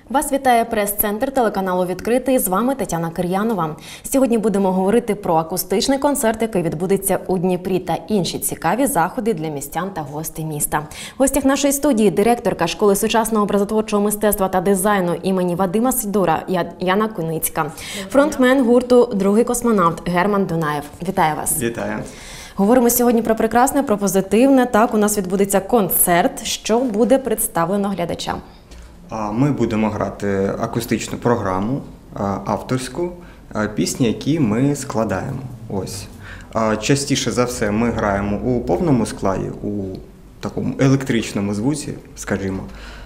Вас вітає прес-центр телеканалу «Відкритий». З вами Тетяна Кир'янова. Сьогодні будемо говорити про акустичний концерт, який відбудеться у Дніпрі, та інші цікаві заходи для містян та гостей міста. В гостях нашої студії директорка школи сучасного образотворчого мистецтва та дизайну імені Вадима Сидора Яна Куницька, фронтмен гурту «Другий космонавт» Герман Дунаєв. Вітаю вас. Вітаю. Говоримо сьогодні про прекрасне, про позитивне. Так, у нас відбудеться концерт, що буде представлено глядачам. Ми будемо грати акустичну програму, авторську, пісні, які ми складаємо. Ось. Частіше за все ми граємо у повному складі, у такому електричному звуці, скажімо,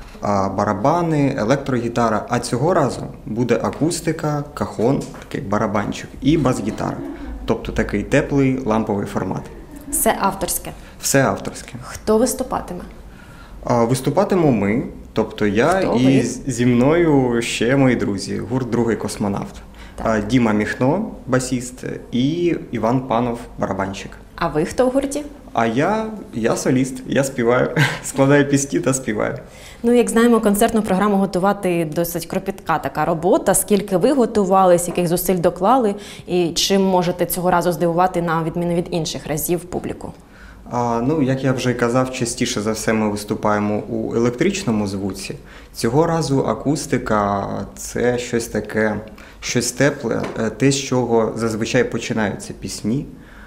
барабани, електрогітара, а цього разу буде акустика, кахон, такий барабанчик і бас-гітара. Тобто такий теплий ламповий формат. Все авторське? Все авторське. Хто виступатиме? Виступатимемо ми, тобто я і зі мною ще мої друзі, гурт «Другий космонавт». Так. Діма Міхно, басіст, і Іван Панов, барабанщик. А ви хто в гурті? А я соліст, я співаю, складаю пісні та співаю. Ну, як знаємо, концертну програму готувати досить кропітка така робота. Скільки ви готувались, яких зусиль доклали, і чим можете цього разу здивувати на відміну від інших разів публіку? Як я вже казав, частіше за все ми виступаємо у електричному звуці. Цього разу акустика – це щось таке, щось тепле, те, з чого зазвичай починаються пісні.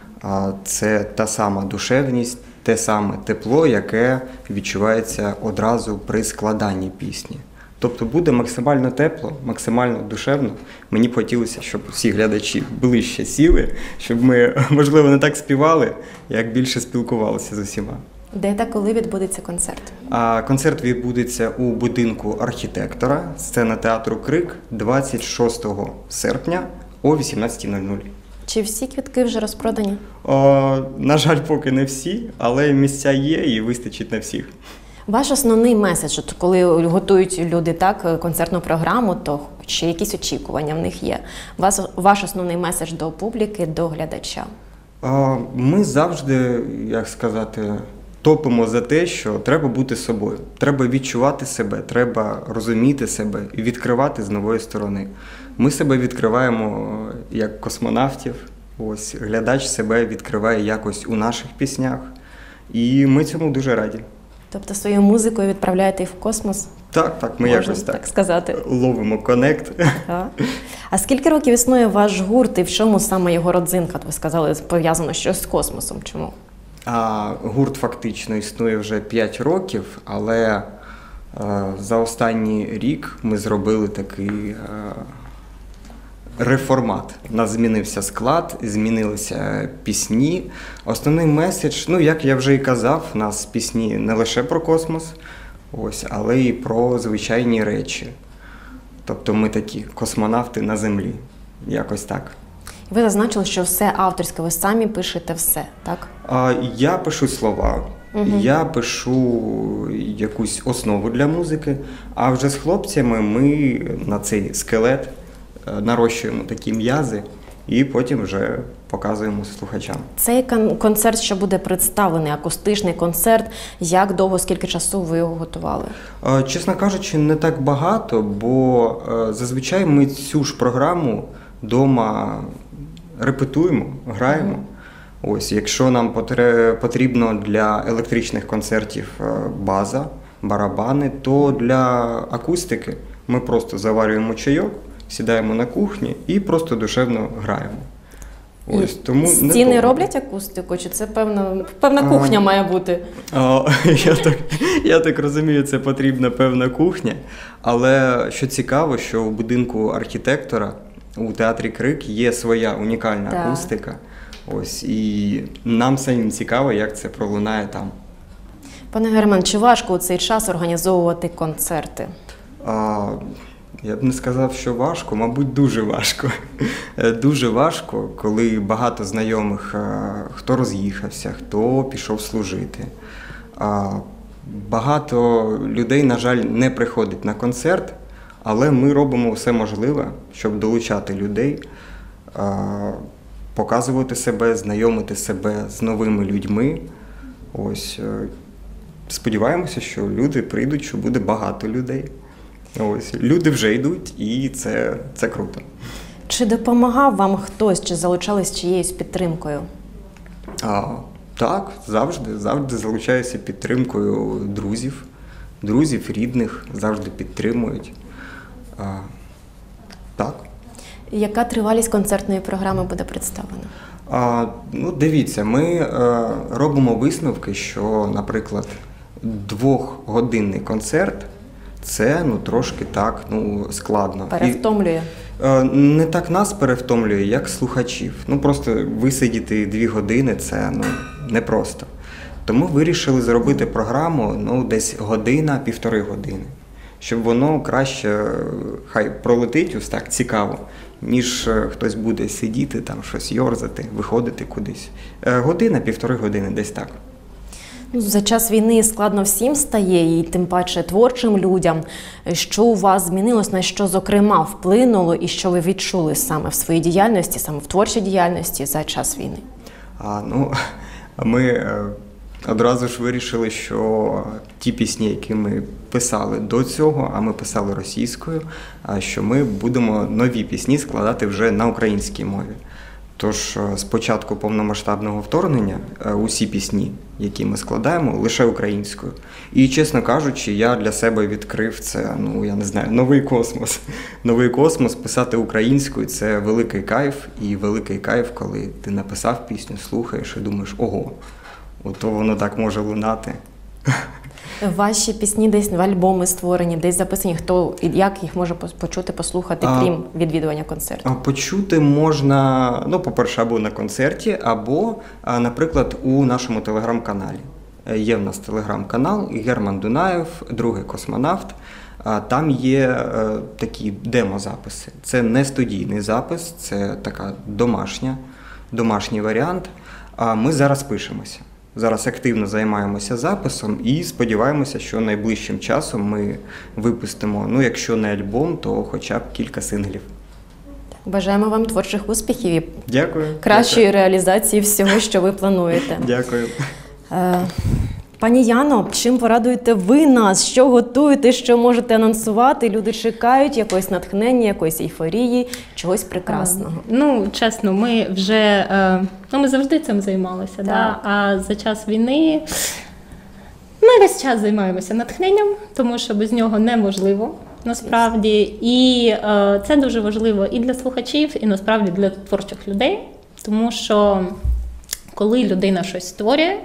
Це та сама душевність, те саме тепло, яке відчувається одразу при складанні пісні. Тобто буде максимально тепло, максимально душевно. Мені б хотілося, щоб всі глядачі ближче сіли, щоб ми, можливо, не так співали, як більше спілкувалися з усіма. Де та коли відбудеться концерт? Концерт відбудеться у будинку архітектора, сцена театру «Крик» 26 серпня о 18:00. Чи всі квитки вже розпродані? На жаль, поки не всі, але місця є і вистачить на всіх. Ваш основний меседж, коли готують люди так концертну програму, то чи якісь очікування в них є? Ваш основний меседж до публіки, до глядача? Ми завжди, як сказати, топимо за те, що треба бути собою. Треба відчувати себе, треба розуміти себе і відкривати з нової сторони. Ми себе відкриваємо як космонавтів, ось глядач себе відкриває якось у наших піснях, і ми цьому дуже раді. Тобто своєю музикою відправляєте їх в космос? Так, ми якось так сказати. Ловимо коннект. А скільки років існує ваш гурт і в чому саме його родзинка? Ви сказали, пов'язано щось з космосом. Чому? Гурт фактично існує вже 5 років, але за останній рік ми зробили такий реформат. У нас змінився склад, змінилися пісні. Основний меседж, як я вже і казав, у нас пісні не лише про космос, але і про звичайні речі. Тобто ми такі космонавти на землі, якось так. Ви зазначили, що все авторське, ви самі пишете все, так? Я пишу слова, я пишу якусь основу для музики, а вже з хлопцями ми на цей скелет нарощуємо такі м'язи і потім вже показуємо слухачам. Цей концерт, що буде представлений, акустичний концерт, як довго, скільки часу ви його готували? Чесно кажучи, не так багато, бо зазвичай ми цю ж програму вдома репетуємо, граємо. Якщо нам потрібно для електричних концертів база, барабани, то для акустики ми просто заварюємо чайок, сідаємо на кухні і просто душевно граємо. Тому стіни роблять акустику, чи це певна кухня має бути? Я так розумію, це потрібна певна кухня, але що цікаво, що у будинку архітектора у театрі «Крик» є своя унікальна акустика. І нам самим цікаво, як це пролунає там. Пане Герман, чи важко у цей час організовувати концерти? Я б не сказав, що важко, мабуть, дуже важко. Дуже важко, коли багато знайомих, хто роз'їхався, хто пішов служити. Багато людей, на жаль, не приходить на концерт, але ми робимо все можливе, щоб долучати людей, показувати себе, знайомити себе з новими людьми. Сподіваємося, що люди прийдуть, що буде багато людей. Ось, люди вже йдуть, і це круто. Чи допомагав вам хтось, чи залучались чиєюсь підтримкою? Так, завжди залучаюся підтримкою друзів, рідних, завжди підтримують. Так. Яка тривалість концертної програми буде представлена? Дивіться, ми робимо висновки, що, наприклад, 2-годинний концерт – це трошки так складно. Перевтомлює? Не так нас перевтомлює, як слухачів. Просто висидіти 2 години – це непросто. Тому вирішили зробити програму десь година, 1,5 години. Щоб воно краще, хай пролетить ось так цікаво, ніж хтось буде сидіти, там щось йорзати, виходити кудись. Година, 1,5 години, десь так. За час війни складно всім стає, і тим паче творчим людям. Що у вас змінилось, на що, зокрема, вплинуло і що ви відчули саме в своїй діяльності, саме в творчій діяльності за час війни? Ми одразу ж вирішили, що ті пісні, які ми писали до цього, а ми писали російською, що ми будемо нові пісні складати вже на українській мові. Тож з початку повномасштабного вторгнення усі пісні, які ми складаємо, лише українською. І, чесно кажучи, я для себе відкрив це, я не знаю, новий космос. Новий космос, писати українською – це великий кайф. І великий кайф, коли ти написав пісню, слухаєш і думаєш, ого, ото воно так може лунати. Ваші пісні десь в альбоми створені, десь записані, хто і як їх може почути, послухати, крім відвідування концерту? Почути можна, по-перше, або на концерті, або, наприклад, у нашому телеграм-каналі. Є в нас телеграм-канал Герман Дунаєв, другий космонавт. Там є такі демозаписи. Це не студійний запис, це така домашній варіант. Ми зараз пишемося. Зараз активно займаємося записом і сподіваємося, що найближчим часом ми випустимо, якщо не альбом, то хоча б кілька синглів. Бажаємо вам творчих успіхів і кращої реалізації всього, що ви плануєте. Дякую. Пані Яно, чим порадуєте ви нас? Що готуєте, що можете анонсувати? Люди чекають якогось натхнення, якоїсь ейфорії, чогось прекрасного. Чесно, ми вже ми завжди цим займалися, да? А за час війни ми весь час займаємося натхненням, тому що без нього неможливо, насправді. І це дуже важливо і для слухачів, і насправді для творчих людей, тому що коли людина щось створює,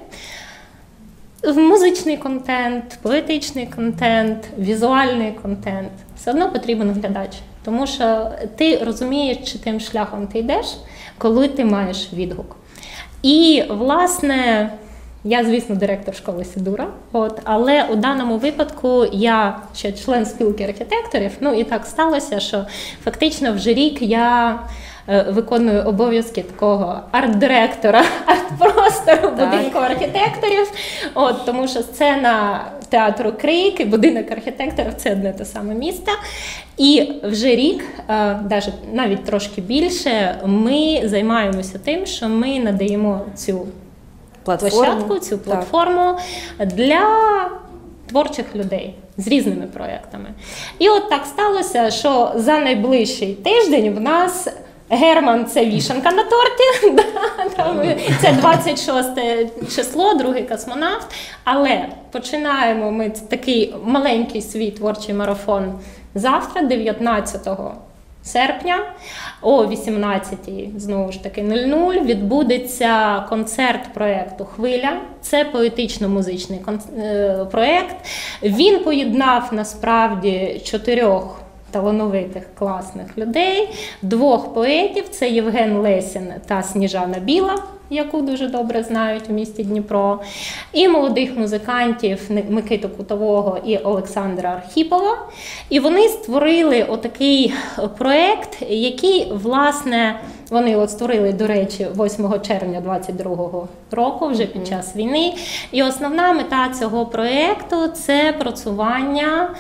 музичний контент, поетичний контент, візуальний контент, все одно потрібен глядач. Тому що ти розумієш, чи тим шляхом ти йдеш, коли ти маєш відгук. І, власне, я, звісно, директор школи Сідура, але у даному випадку я ще член спілки архітекторів, і так сталося, що фактично вже рік я виконую обов'язки такого арт-директора, арт-простору будинку архітекторів, тому що сцена театру Крик і будинок архітекторів – це одне те саме місто. І вже рік, навіть трошки більше, ми займаємося тим, що ми надаємо цю площадку, цю платформу для творчих людей з різними проєктами. І так сталося, що за найближчий тиждень в нас Герман – це вішанка на торті, це 26 число, другий космонавт, але починаємо ми такий маленький свій творчий марафон завтра, 19 серпня, о 18:00, знову ж таки, 00, відбудеться концерт проєкту «Хвиля». Це поетично-музичний проєкт. Він поєднав, насправді, 4 талановитих, класних людей, 2 поетів – це Євген Лесін та Сніжана Біла, яку дуже добре знають у місті Дніпро, і молодих музикантів Микиту Кутового і Олександра Архіпова. І вони створили отакий проєкт, який, власне, вони створили, до речі, 8 червня 2022 року, вже під час війни. І основна мета цього проєкту – це просування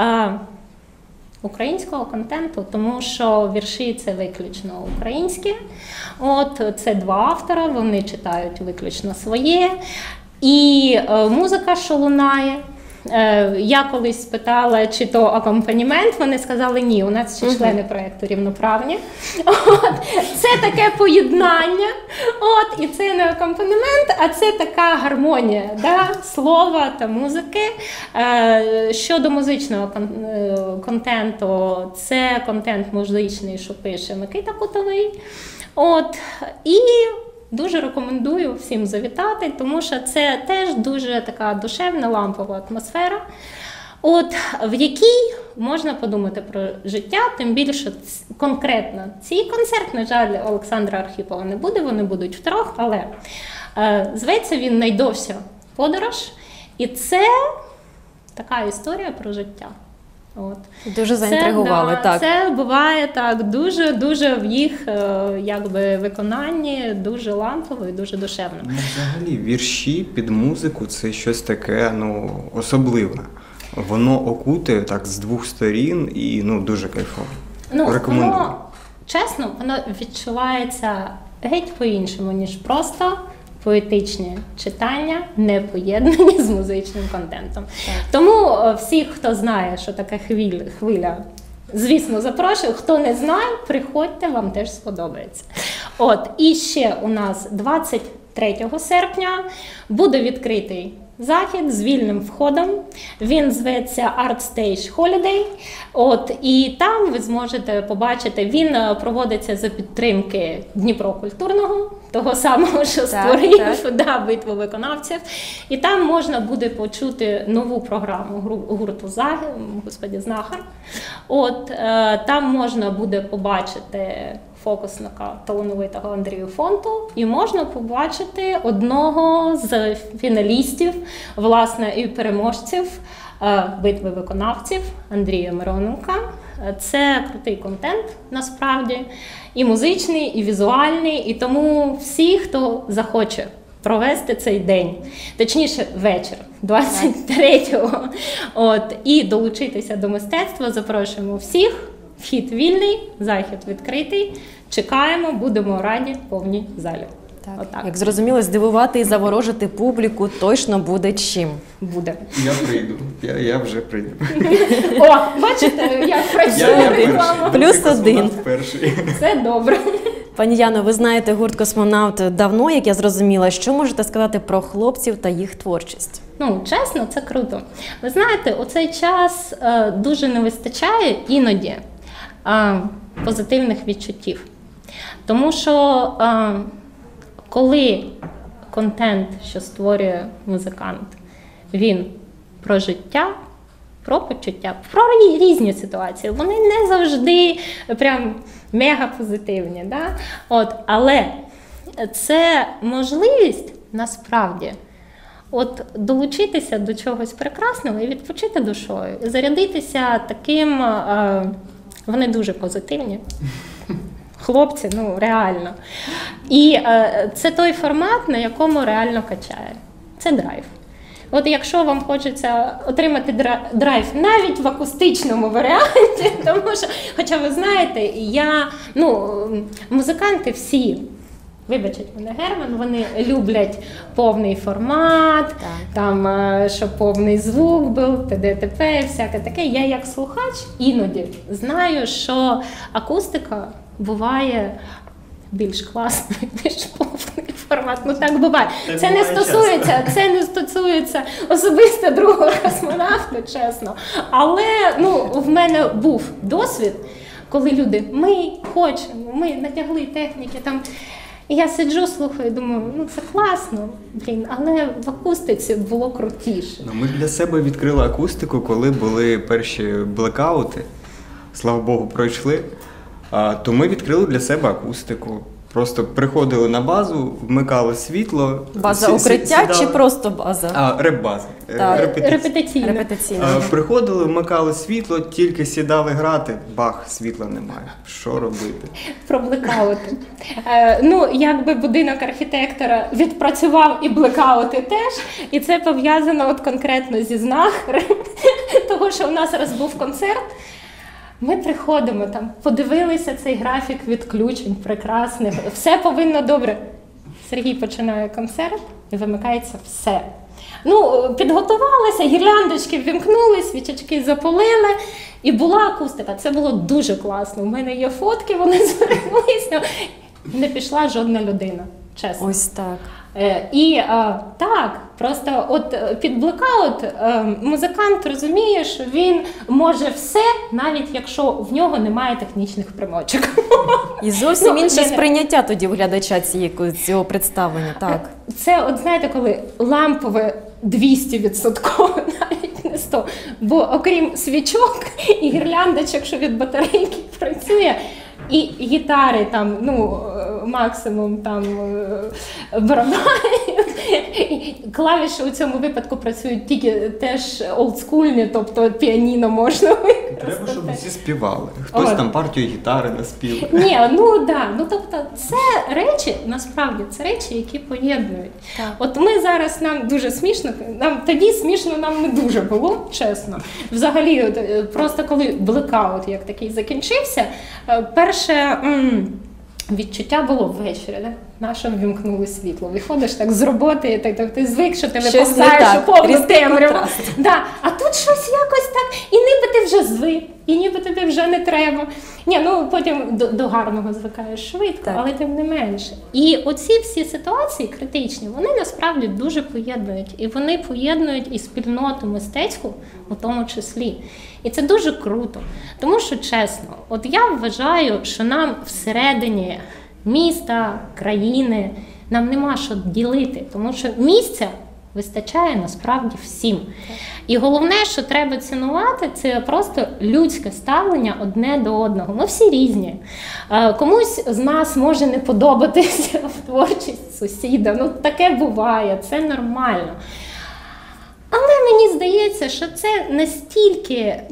українського контенту, тому що вірші – це виключно українські. Це 2 автора, вони читають виключно своє. І музика, що лунає, Я колись спитала, чи то акомпанімент, вони сказали, ні, у нас ще члени проєкту рівноправні. От, це таке поєднання, і це не акомпанемент, а це така гармонія, да, слова та музики. Щодо музичного контенту, це контент музичний, що пише Микита Кутовий. І дуже рекомендую всім завітати, тому що це теж дуже така душевна, лампова атмосфера, в якій можна подумати про життя, тим більше конкретно цей концерт, на жаль, Олександра Архіпова не буде, вони будуть втрьох, але зветься він «Найдовша подорож», і це така історія про життя. Дуже заінтригували, так. Це буває так, дуже в їх виконанні, дуже лампово і дуже душевно. Взагалі, вірші під музику – це щось таке, особливе. Воно окутує так з двох сторін і, дуже кайфово. Рекомендую. Чесно, воно відчувається геть по-іншому, ніж просто поетичні читання, не поєднані з музичним контентом. Так. Тому всіх, хто знає, що таке хвиля, звісно, запрошую. Хто не знає, приходьте, вам теж сподобається. І ще у нас 23 серпня буде відкритий захід з вільним входом. Він зветься Art Stage Holiday. І там ви зможете побачити, він проводиться за підтримки Дніпро культурного, того самого, що створив битву виконавців. І там можна буде почути нову програму гурту «Знахар». Там можна буде побачити фокусника талановитого Андрію Фонту, і можна побачити одного з фіналістів, власне, і переможців битви виконавців Андрія Мироненка. Це крутий контент, насправді, і музичний, і візуальний, і тому всі, хто захоче провести цей день, точніше вечір, 23-го, і долучитися до мистецтва, запрошуємо всіх. Вхід вільний, захід відкритий. Чекаємо, будемо раді повній залі. Так. Як зрозуміло, здивувати і заворожити публіку точно буде чим. Буде. Я прийду. Я вже прийду. Бачите, як працює реклама? +1. Це добре. Пані Яно, ви знаєте гурт «Космонавт» давно, як я зрозуміла. Що можете сказати про хлопців та їх творчість? Чесно, це круто. Ви знаєте, у цей час дуже не вистачає іноді позитивних відчуттів. Тому що коли контент, що створює музикант, він про життя, про почуття, про різні ситуації, вони не завжди прям мега-позитивні. Да? Але це можливість, насправді, долучитися до чогось прекрасного і відпочити душою, і зарядитися таким, вони дуже позитивні. Хлопці, реально. І це той формат, на якому реально качає. Це драйв. Якщо вам хочеться отримати драйв навіть в акустичному варіанті, тому що, хоча ви знаєте, музиканти всі, вибачать мене, Герман, вони люблять повний формат, щоб повний звук був, т.д. всяке таке. Я як слухач іноді знаю, що акустика буває більш класною, ніж повний формат. Так буває. Це не стосується особисто другого космонавта, чесно. Але в мене був досвід, коли люди, ми хочемо, ми натягли техніки, і я сиджу, слухаю, думаю, це класно, але в акустиці було крутіше. Ми для себе відкрили акустику, коли були перші блекаути, слава Богу, пройшли, то ми відкрили для себе акустику. Просто приходили на базу, вмикали світло. База укриття чи просто база? Реп-база. Репетиційна. Приходили, вмикали світло, тільки сідали грати, бах, світла немає. Що робити? Про блекаути. Якби будинок архітектора відпрацював і блекаути теж, і це пов'язано конкретно зі Знахарем, того, що у нас раз був концерт. Ми приходимо подивилися цей графік відключень прекрасних, все повинно добре. Сергій починає концерт і вимикається все. Ну, підготувалася, гірляндочки ввімкнули, свічечки запалили, і була акустика. Це було дуже класно. У мене є фотки, вони збереглися. Не пішла жодна людина, чесно. Ось так. Так, просто от під блекаут музикант розуміє, що він може все, навіть якщо в нього немає технічних примочок. І зовсім інше сприйняття тоді у глядача цього представлення, так. Це, от знаєте, коли лампове 200%, навіть не 100%. Бо окрім свічок і гірляндочок, що від батарейки працює, і гітари там, ну, максимум там барабани. Клавіші у цьому випадку працюють тільки теж олдскульні, тобто піаніно можна використати. Треба, щоб всі співали. Хтось там партію гітари наспів. Ні, ну да, ну тобто це речі, насправді, це речі, які поєднують. Так. От ми зараз, нам дуже смішно, нам тоді смішно нам не дуже було, чесно. Взагалі, от, просто коли блекаут як такий закінчився, перше відчуття було ввечері, да? Нашим вімкнули світло. Виходиш так з роботи, так ти звик, що ти виповзаєш у повну темряву. Да. А тут щось якось так, і ніби ти вже звик, і ніби тобі вже не треба. Ні, ну потім до гарного звикаєш швидко, так. Але тим не менше. І оці всі ситуації критичні, вони насправді дуже поєднують. І вони поєднують і спільноту мистецьку у тому числі. І це дуже круто. Тому що, чесно, от я вважаю, що нам всередині міста, країни, нам нема що ділити, тому що місця вистачає насправді всім. І головне, що треба цінувати, це просто людське ставлення одне до одного. Ми всі різні. Комусь з нас може не подобатися творчість сусіда, ну таке буває, це нормально. Але мені здається, що це настільки,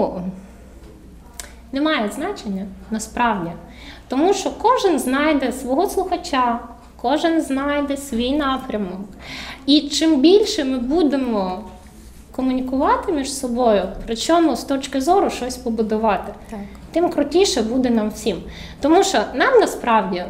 не має значення насправді. Тому що кожен знайде свого слухача, кожен знайде свій напрямок. І чим більше ми будемо комунікувати між собою, причому з точки зору щось побудувати, Так. тим крутіше буде нам всім. Тому що нам насправді,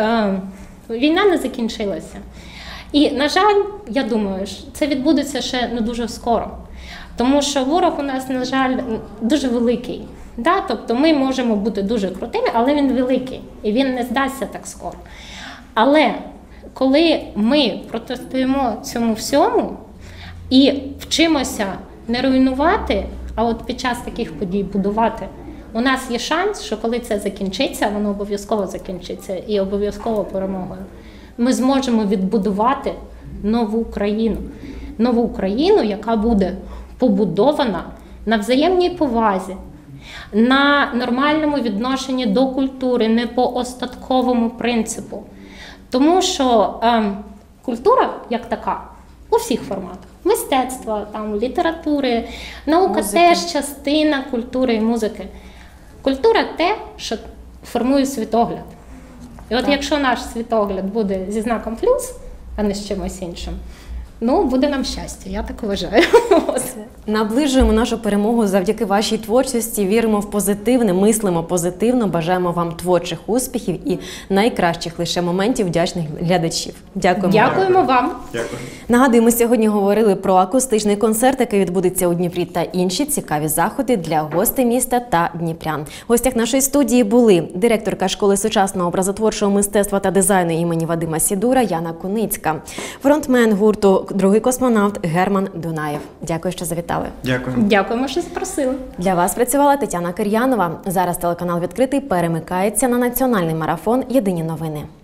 війна не закінчилася. І, на жаль, я думаю, що це відбудеться ще не дуже скоро. Тому що ворог у нас, на жаль, дуже великий. Да? Тобто ми можемо бути дуже крутими, але він великий. І він не здасться так скоро. Але коли ми протистоїмо цьому всьому і вчимося не руйнувати, а от під час таких подій будувати, у нас є шанс, що коли це закінчиться, воно обов'язково закінчиться і обов'язково перемогою. Ми зможемо відбудувати нову країну. Нову країну, яка буде побудована на взаємній повазі, на нормальному відношенні до культури, не по остатковому принципу. Тому що культура, як така, у всіх форматах. Мистецтва, літератури, наука музики. теж частина культури і музики. Культура – те, що формує світогляд. І от якщо наш світогляд буде зі знаком плюс, а не з чимось іншим, буде нам щастя, я так вважаю. Наближуємо нашу перемогу завдяки вашій творчості, віримо в позитивне, мислимо позитивно, бажаємо вам творчих успіхів і найкращих лише моментів вдячних глядачів. Дякуємо. Дякуємо вам. Дякую. Нагадую, ми сьогодні говорили про акустичний концерт, який відбудеться у Дніпрі, та інші цікаві заходи для гостей міста та дніпрян. В гостях нашої студії були директорка школи сучасного образотворчого мистецтва та дизайну імені Вадима Сідура Яна Куницька, фронтмен гурту «Другий космонавт» Герман Дунаєв. Дякую, що завітали. Дякую. Дякуємо, що запросили. Для вас працювала Тетяна Кир'янова. Зараз телеканал «Відкритий» перемикається на національний марафон «Єдині новини».